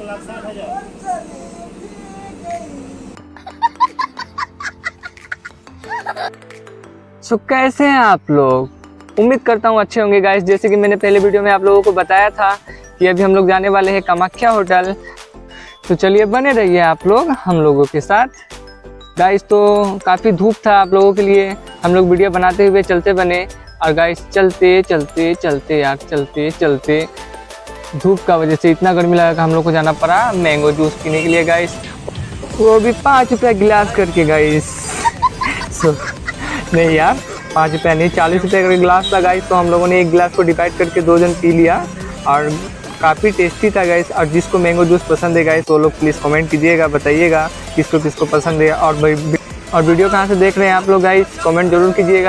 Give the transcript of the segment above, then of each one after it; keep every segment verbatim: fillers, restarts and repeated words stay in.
लाख साठ हजार। सो कैसे हैं आप लोग? उम्मीद करता हूँ अच्छे होंगे गाइस। जैसे कि मैंने पहले वीडियो में आप लोगों को बताया था कि अभी हम लोग जाने वाले हैं कामाख्या होटल। तो चलिए बने रहिए आप लोग हम लोगों के साथ गाइस। तो काफ़ी धूप था आप लोगों के लिए, हम लोग वीडियो बनाते हुए चलते बने। और गाइस चलते चलते चलते यार चलते चलते धूप का वजह से इतना गर्मी लगा कि हम लोग को जाना पड़ा मैंगो जूस पीने के लिए गाइस, वो भी पाँच रुपये गिलास करके गाइस। सो नहीं यार पाँच रुपये नहीं, चालीस रुपये का गिलास था गाइस। तो हम लोगों ने एक गिलास को डिवाइड करके दो जन पी लिया और काफ़ी टेस्टी था गाइस। और जिसको मैंगो जूस पसंद है गाइस वो लोग प्लीज़ कमेंट कीजिएगा, बताइएगा किसको किसको पसंद है। और और वीडियो कहाँ से देख रहे हैं आप लोग गाइस, कमेंट जरूर कीजिएगा।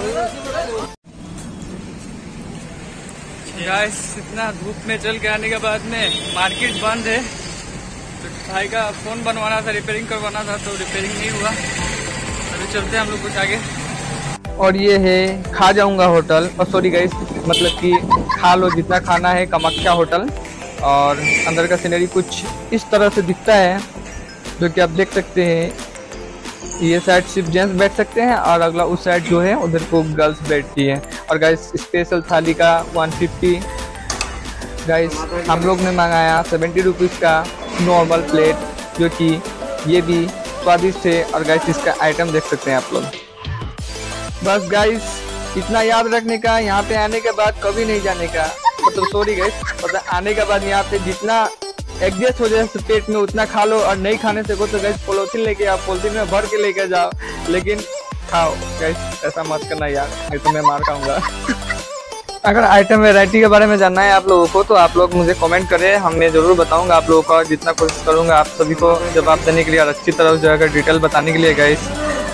गाइस इतना धूप में चल के आने के बाद में मार्केट बंद है, तो भाई का फ़ोन बनवाना था, रिपेयरिंग करवाना था, तो रिपेयरिंग नहीं हुआ। अभी चलते हैं हम लोग कुछ आगे। और ये है खा जाऊंगा होटल, और सॉरी गाइस मतलब कि खा लो जितना खाना है, कामाख्या होटल। और अंदर का सीनरी कुछ इस तरह से दिखता है, जो कि आप देख सकते हैं। ये साइड सिर्फ जेंट्स बैठ सकते हैं और अगला उस साइड जो है उधर को गर्ल्स बैठती हैं। और गाइस स्पेशल थाली का वन फिफ्टी गाइस हम लोग ने मंगाया सेवेंटी रुपीज़ का नॉर्मल प्लेट, जो कि ये भी स्वादिष्ट है। और गाइस इसका आइटम देख सकते हैं आप लोग। बस गाइस इतना याद रखने का, यहाँ पे आने के बाद कभी नहीं जाने का। मतलब सॉरी गाइस, मतलब आने के बाद यहाँ पे जितना एडजस्ट हो जाए पेट में उतना खा लो, और नहीं खाने से को तो गाइस पॉलिथीन लेके आओ, पॉलिथीन में भर के लेके जाओ, लेकिन खाओ गाइस। ऐसा मत करना यार, नहीं तो मैं मार खाऊंगा। अगर आइटम वैरायटी के बारे में जानना है आप लोगों को तो आप लोग मुझे कमेंट करें, हम मैं ज़रूर बताऊंगा आप लोगों को। और जितना कोशिश करूंगा आप सभी को जवाब देने के लिए और अच्छी तरह जो है डिटेल बताने के लिए गाइस।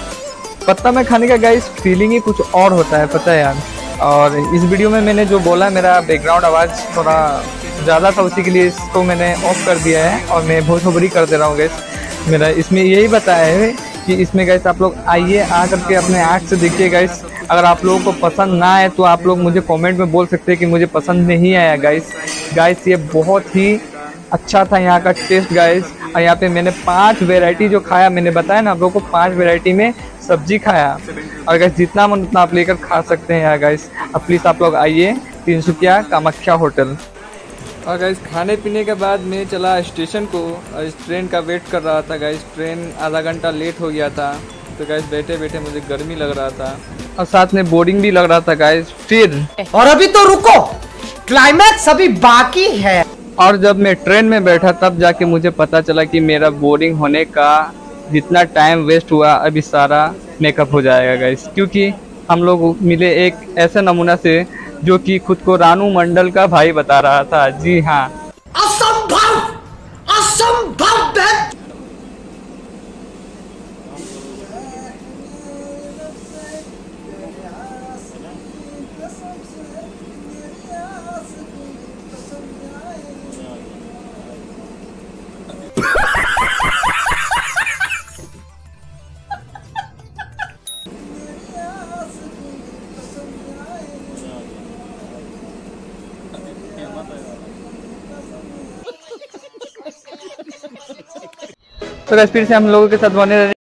पत्ता में खाने का गाइस फीलिंग ही कुछ और होता है, पता है यार। और इस वीडियो में मैंने जो बोला, मेरा बैकग्राउंड आवाज़ थोड़ा ज़्यादा था, उसी के लिए इसको मैंने ऑफ कर दिया है और मैं बहुत खबरी कर दे रहा हूँ गाइस। मेरा इसमें यही बताया है कि इसमें गाइस आप लोग आइए, आ करके अपने आँख से देखिए गाइस। अगर आप लोगों को पसंद ना आए तो आप लोग मुझे कमेंट में बोल सकते हैं कि मुझे पसंद नहीं आया गाइस। गाइस ये बहुत ही अच्छा था यहाँ का टेस्ट गाइस। और यहाँ पे मैंने पांच वैरायटी जो खाया, मैंने बताया ना आप लोगों को, पांच वैरायटी में सब्जी खाया। और गाइस जितना मन उतना आप लेकर खा सकते हैं यहाँ गाइस। अब प्लीज़ आप लोग आइए तिनसुकिया कामाख्या होटल। और गाइस खाने पीने के बाद मैं चला स्टेशन को, और इस ट्रेन का वेट कर रहा था गाइस। ट्रेन आधा घंटा लेट हो गया था, तो गाइस बैठे बैठे मुझे गर्मी लग रहा था और साथ में बोरिंग भी लग रहा था गाइस। फिर और अभी तो रुको, क्लाइमैक्स अभी बाकी है। और जब मैं ट्रेन में बैठा तब जाके मुझे पता चला कि मेरा बोरिंग होने का जितना टाइम वेस्ट हुआ अभी सारा मेकअप हो जाएगा गाइस। क्योंकि हम लोग मिले एक ऐसे नमूना से जो कि खुद को रानू मंडल का भाई बता रहा था। जी हाँ, असंभव असंभव है। तो गाइस फिर से हम लोगों के साथ बने रहे।